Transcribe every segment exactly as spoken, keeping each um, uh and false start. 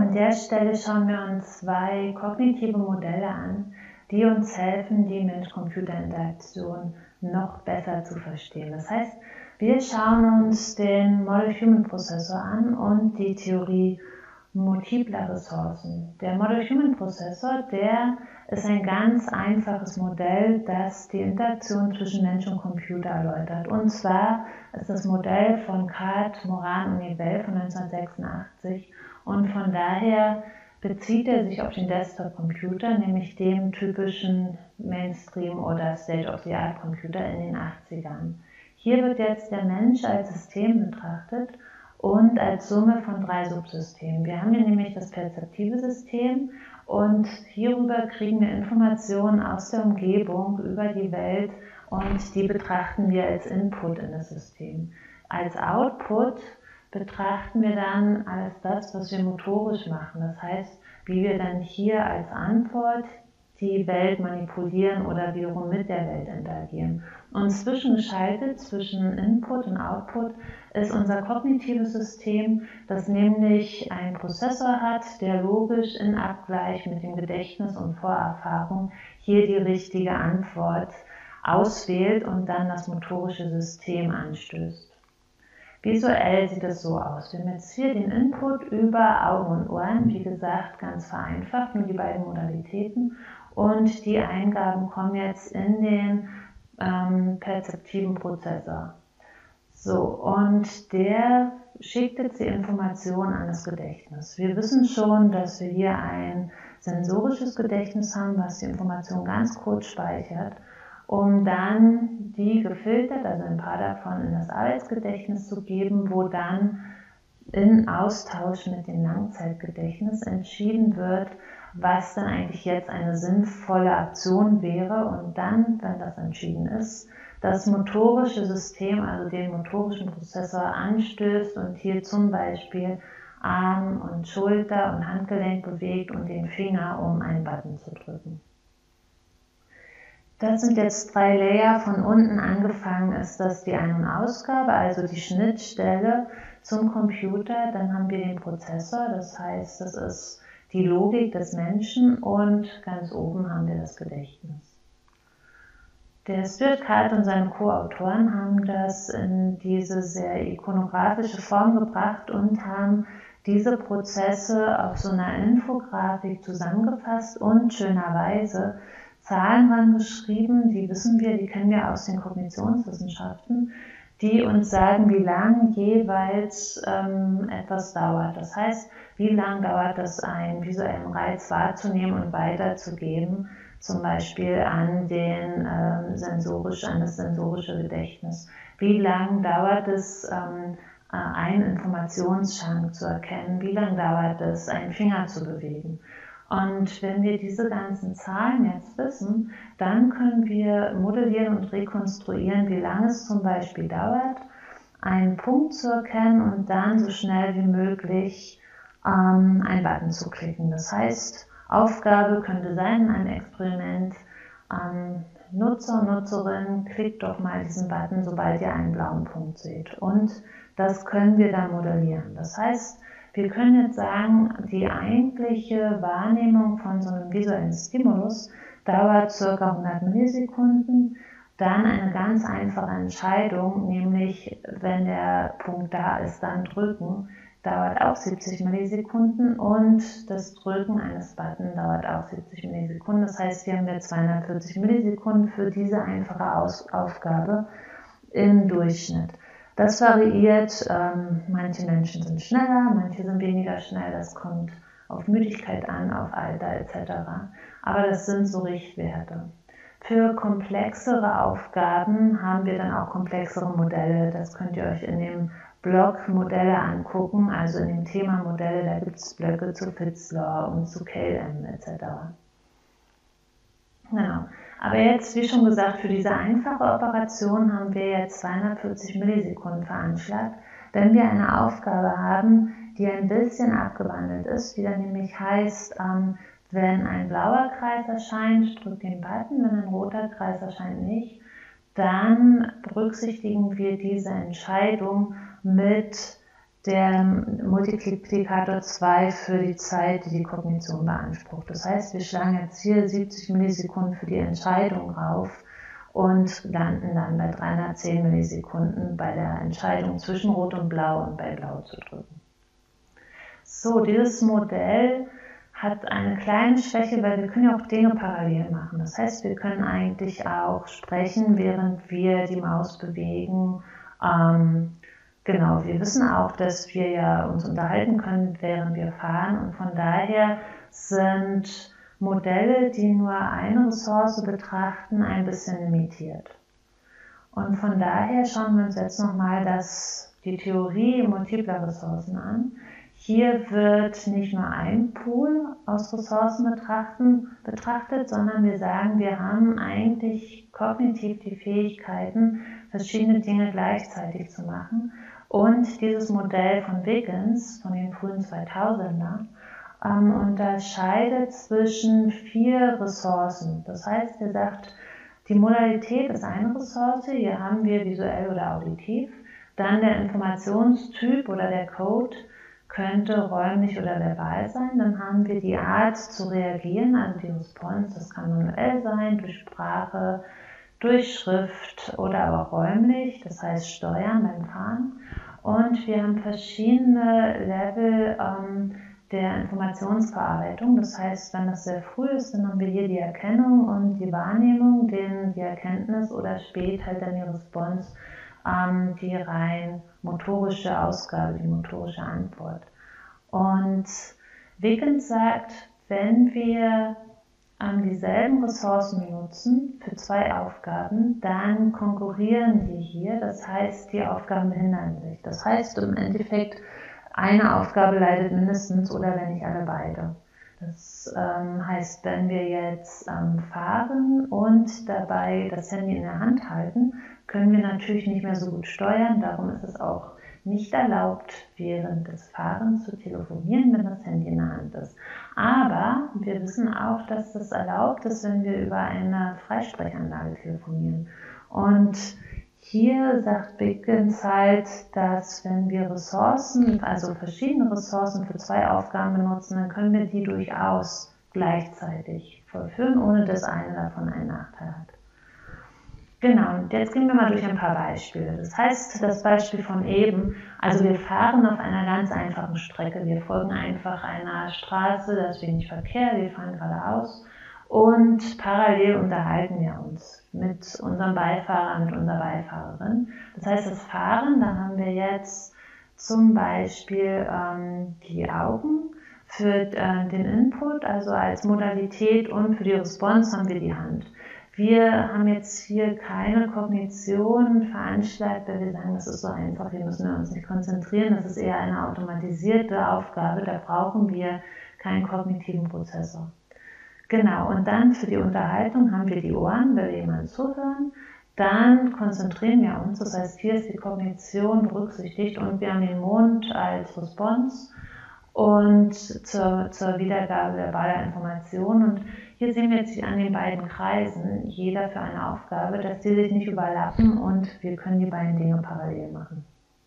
an der Stelle schauen wir uns zwei kognitive Modelle an, die uns helfen, die Mensch-Computer-Interaktion noch besser zu verstehen. Das heißt, wir schauen uns den Model-Human-Prozessor an und die Theorie multipler Ressourcen. Der Model-Human-Prozessor, der ist ein ganz einfaches Modell, das die Interaktion zwischen Mensch und Computer erläutert. Und zwar ist das Modell von Card, Moran und Nivelle von neunzehnhundertsechsundachtzig und von daher bezieht er sich auf den Desktop-Computer, nämlich dem typischen Mainstream- oder State-of-the-Art-Computer in den achtzigern. Hier wird jetzt der Mensch als System betrachtet und als Summe von drei Subsystemen. Wir haben hier nämlich das perzeptive System und hierüber kriegen wir Informationen aus der Umgebung über die Welt und die betrachten wir als Input in das System. Als Output betrachten wir dann alles das, was wir motorisch machen. Das heißt, wie wir dann hier als Antwort die Welt manipulieren oder wiederum mit der Welt interagieren. Und zwischengeschaltet zwischen Input und Output ist unser kognitives System, das nämlich einen Prozessor hat, der logisch in Abgleich mit dem Gedächtnis und Vorerfahrung hier die richtige Antwort auswählt und dann das motorische System anstößt. Visuell sieht es so aus. Wir haben jetzt hier den Input über Augen und Ohren, wie gesagt, ganz vereinfacht, nur die beiden Modalitäten. Und die Eingaben kommen jetzt in den ähm, perzeptiven Prozessor. So, und der schickt jetzt die Information an das Gedächtnis. Wir wissen schon, dass wir hier ein sensorisches Gedächtnis haben, was die Information ganz kurz speichert, um dann die gefiltert, also ein paar davon, in das Arbeitsgedächtnis zu geben, wo dann in Austausch mit dem Langzeitgedächtnis entschieden wird, was dann eigentlich jetzt eine sinnvolle Aktion wäre und dann, wenn das entschieden ist, das motorische System, also den motorischen Prozessor anstößt und hier zum Beispiel Arm und Schulter und Handgelenk bewegt und den Finger, um einen Button zu drücken. Das sind jetzt drei Layer. Von unten angefangen ist das die Ein- und Ausgabe, also die Schnittstelle zum Computer. Dann haben wir den Prozessor, das heißt, das ist die Logik des Menschen und ganz oben haben wir das Gedächtnis. Der Stuart Card und seine Co-Autoren haben das in diese sehr ikonografische Form gebracht und haben diese Prozesse auf so einer Infografik zusammengefasst und schönerweise Zahlen waren geschrieben, die wissen wir, die kennen wir aus den Kognitionswissenschaften, die uns sagen, wie lang jeweils ähm, etwas dauert. Das heißt, wie lang dauert es, einen visuellen Reiz wahrzunehmen und weiterzugeben, zum Beispiel an, den, ähm, sensorisch, an das sensorische Gedächtnis. Wie lang dauert es, ähm, einen Informationsschrank zu erkennen? Wie lang dauert es, einen Finger zu bewegen? Und wenn wir diese ganzen Zahlen jetzt wissen, dann können wir modellieren und rekonstruieren, wie lange es zum Beispiel dauert, einen Punkt zu erkennen und dann so schnell wie möglich ähm, einen Button zu klicken. Das heißt, Aufgabe könnte sein in einem Experiment, ähm, Nutzer und Nutzerinnen, klickt doch mal diesen Button, sobald ihr einen blauen Punkt seht. Und das können wir dann modellieren. Das heißt, wir können jetzt sagen, die eigentliche Wahrnehmung von so einem visuellen Stimulus dauert ca. hundert Millisekunden. Dann eine ganz einfache Entscheidung, nämlich wenn der Punkt da ist, dann drücken, dauert auch siebzig Millisekunden und das Drücken eines Buttons dauert auch siebzig Millisekunden. Das heißt, wir haben jetzt zweihundertvierzig Millisekunden für diese einfache Aus- Aufgabe im Durchschnitt. Das variiert, ähm, manche Menschen sind schneller, manche sind weniger schnell, das kommt auf Müdigkeit an, auf Alter et cetera. Aber das sind so Richtwerte. Für komplexere Aufgaben haben wir dann auch komplexere Modelle. Das könnt ihr euch in dem Blog Modelle angucken, also in dem Thema Modelle, da gibt es Blöcke zu Fitzlaw und zu K L M et cetera. Genau. Aber jetzt, wie schon gesagt, für diese einfache Operation haben wir jetzt zweihundertvierzig Millisekunden veranschlagt. Wenn wir eine Aufgabe haben, die ein bisschen abgewandelt ist, die dann nämlich heißt, ähm, wenn ein blauer Kreis erscheint, drückt den Button, wenn ein roter Kreis erscheint nicht, dann berücksichtigen wir diese Entscheidung mit der Multiplikator zwei für die Zeit, die die Kognition beansprucht. Das heißt, wir schlagen jetzt hier siebzig Millisekunden für die Entscheidung rauf und landen dann bei dreihundertzehn Millisekunden bei der Entscheidung zwischen Rot und Blau und bei Blau zu drücken. So, dieses Modell hat eine kleine Schwäche, weil wir können ja auch Dinge parallel machen. Das heißt, wir können eigentlich auch sprechen, während wir die Maus bewegen. Ähm, genau, wir wissen auch, dass wir ja uns unterhalten können, während wir fahren. Und von daher sind Modelle, die nur eine Ressource betrachten, ein bisschen limitiert. Und von daher schauen wir uns jetzt nochmal die Theorie multipler Ressourcen an. Hier wird nicht nur ein Pool aus Ressourcen betrachten, betrachtet, sondern wir sagen, wir haben eigentlich kognitiv die Fähigkeiten, verschiedene Dinge gleichzeitig zu machen. Und dieses Modell von Wiggins, von den frühen zweitausender, ähm, unterscheidet zwischen vier Ressourcen. Das heißt, er sagt, die Modalität ist eine Ressource, hier haben wir visuell oder auditiv, dann der Informationstyp oder der Code könnte räumlich oder verbal sein, dann haben wir die Art zu reagieren, also die Response, das kann manuell sein, durch Sprache, durch Schrift oder aber räumlich, das heißt steuern beim Fahren. Und wir haben verschiedene Level ähm, der Informationsverarbeitung, das heißt, wenn das sehr früh ist, dann haben wir hier die Erkennung und die Wahrnehmung, den, die Erkenntnis oder spät halt dann die Response, ähm, die rein motorische Ausgabe, die motorische Antwort. Und Wiggins sagt, wenn wir ähm, dieselben Ressourcen nutzen für zwei Aufgaben, dann konkurrieren die hier, das heißt, die Aufgaben behindern sich. Das heißt im Endeffekt, eine Aufgabe leidet mindestens oder wenn nicht alle beide. Das ähm, heißt, wenn wir jetzt ähm, fahren und dabei das Handy in der Hand halten, können wir natürlich nicht mehr so gut steuern. Darum ist es auch nicht erlaubt, während des Fahrens zu telefonieren, wenn das Handy in der Hand ist. Aber wir wissen auch, dass das erlaubt ist, wenn wir über eine Freisprechanlage telefonieren. Und hier sagt Wiggins halt, dass wenn wir Ressourcen, also verschiedene Ressourcen für zwei Aufgaben benutzen, dann können wir die durchaus gleichzeitig vollführen, ohne dass eine davon einen Nachteil hat. Genau, und jetzt gehen wir mal durch ein paar Beispiele. Das heißt, das Beispiel von eben, also wir fahren auf einer ganz einfachen Strecke, wir folgen einfach einer Straße, da ist wenig Verkehr, wir fahren geradeaus und parallel unterhalten wir uns mit unserem Beifahrer, mit unserer Beifahrerin. Das heißt, das Fahren, da haben wir jetzt zum Beispiel ähm, die Augen für äh, den Input, also als Modalität, und für die Response haben wir die Hand. Wir haben jetzt hier keine Kognition veranschlagt, weil wir sagen, das ist so einfach, hier müssen wir uns nicht konzentrieren, das ist eher eine automatisierte Aufgabe, da brauchen wir keinen kognitiven Prozessor. Genau, und dann für die Unterhaltung haben wir die Ohren, weil wir jemandem zuhören, dann konzentrieren wir uns, das heißt, hier ist die Kognition berücksichtigt und wir haben den Mund als Response und zur, zur Wiedergabe verbaler Informationen. Und hier sehen wir jetzt an den beiden Kreisen, jeder für eine Aufgabe, dass die sich nicht überlappen und wir können die beiden Dinge parallel machen.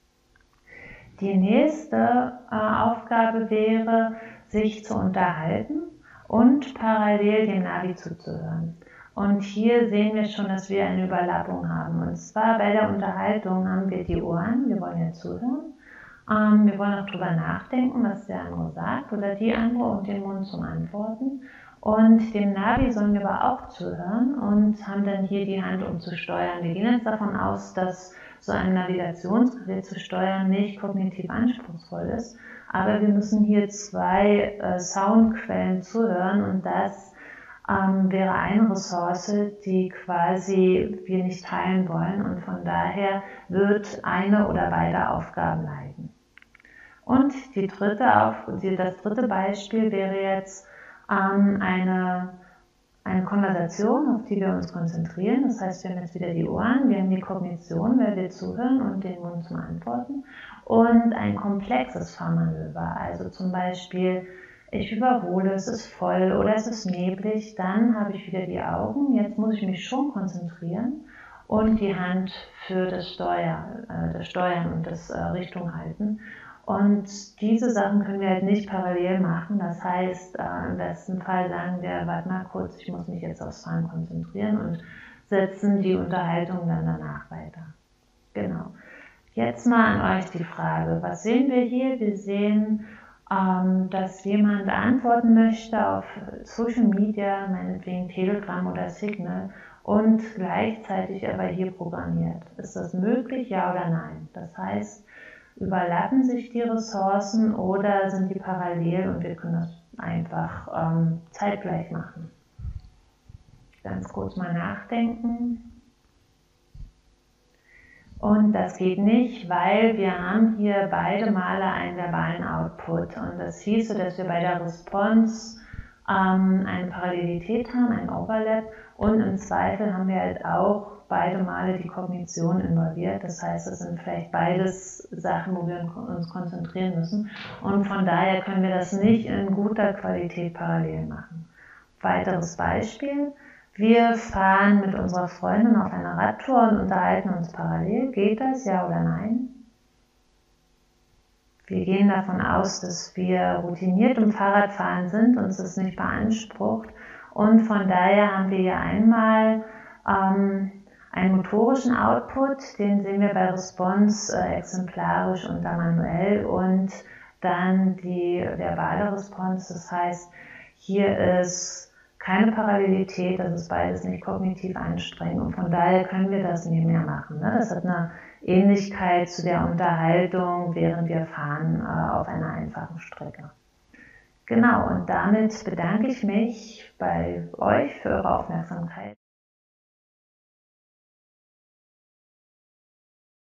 Die nächste äh, Aufgabe wäre, sich zu unterhalten und parallel dem Navi zuzuhören. Und hier sehen wir schon, dass wir eine Überlappung haben. Und zwar bei der Unterhaltung haben wir die Ohren, wir wollen ja zuhören. Ähm, wir wollen auch darüber nachdenken, was der andere sagt oder die andere, und den Mund zum Antworten. Und dem Navi sollen wir aber auch zuhören und haben dann hier die Hand, um zu steuern. Wir gehen jetzt davon aus, dass so ein Navigationsgerät zu steuern nicht kognitiv anspruchsvoll ist, aber wir müssen hier zwei äh, Soundquellen zuhören und das ähm, wäre eine Ressource, die quasi wir nicht teilen wollen, und von daher wird eine oder beide Aufgaben leiden. Und die dritte Auf, die, das dritte Beispiel wäre jetzt ähm, eine, eine Konversation, auf die wir uns konzentrieren. Das heißt, wir haben jetzt wieder die Ohren, wir haben die Kognition, weil wir zuhören, und den Mund zum Antworten. Und ein komplexes Fahrmanöver, also zum Beispiel, ich überhole, es ist voll oder es ist neblig, dann habe ich wieder die Augen, jetzt muss ich mich schon konzentrieren und die Hand für das, Steuer, äh, das Steuern und das äh, Richtung halten. Und diese Sachen können wir halt nicht parallel machen. Das heißt, äh, im besten Fall sagen wir, warte mal kurz, ich muss mich jetzt aufs Fahren konzentrieren und setzen die Unterhaltung dann danach weiter. Genau. Jetzt mal an euch die Frage, was sehen wir hier? Wir sehen, ähm, dass jemand antworten möchte auf Social Media, meinetwegen Telegram oder Signal, und gleichzeitig aber hier programmiert. Ist das möglich, ja oder nein? Das heißt, überlappen sich die Ressourcen oder sind die parallel und wir können das einfach ähm, zeitgleich machen? Ganz kurz mal nachdenken. Und das geht nicht, weil wir haben hier beide Male einen verbalen Output. Und das hieße, dass wir bei der Response ähm, eine Parallelität haben, ein Overlap. Und im Zweifel haben wir halt auch beide Male die Kognition involviert. Das heißt, es sind vielleicht beides Sachen, wo wir uns konzentrieren müssen. Und von daher können wir das nicht in guter Qualität parallel machen. Weiteres Beispiel. Wir fahren mit unserer Freundin auf einer Radtour und unterhalten uns parallel. Geht das, ja oder nein? Wir gehen davon aus, dass wir routiniert im Fahrradfahren sind, uns das nicht beansprucht. Und von daher haben wir hier einmal ähm, einen motorischen Output, den sehen wir bei Response äh, exemplarisch und dann manuell, und dann die verbale Response. Das heißt, hier ist keine Parallelität, das ist beides nicht kognitiv anstrengend und von daher können wir das nebenher machen. Ne? Das hat eine Ähnlichkeit zu der Unterhaltung, während wir fahren äh, auf einer einfachen Strecke. Genau, und damit bedanke ich mich bei euch für eure Aufmerksamkeit.